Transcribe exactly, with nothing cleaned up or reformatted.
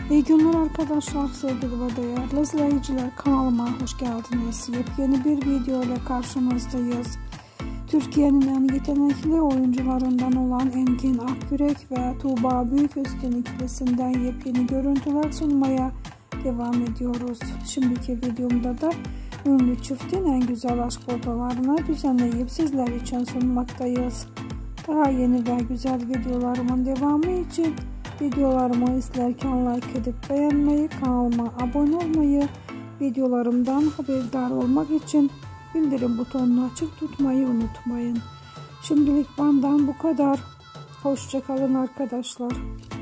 İyi günler arkadaşlar, sevgili ve değerli izleyiciler, kanalıma hoş geldiniz. Yepyeni bir video ile karşınızdayız. Türkiye'nin en yetenekli oyuncularından olan Engin Akyürek ve Tuğba Büyüküstün ikilisinden yepyeni görüntüler sunmaya devam ediyoruz. Şimdiki videomda da ünlü çiftin en güzel aşk fotolarını düzenleyip sizler için sunmaktayız. Daha yeni ve güzel videolarımın devamı için videolarımı izlerken like edip beğenmeyi, kanalıma abone olmayı, videolarımdan haberdar olmak için bildirim butonunu açık tutmayı unutmayın. Şimdilik benden bu kadar. Hoşça kalın arkadaşlar.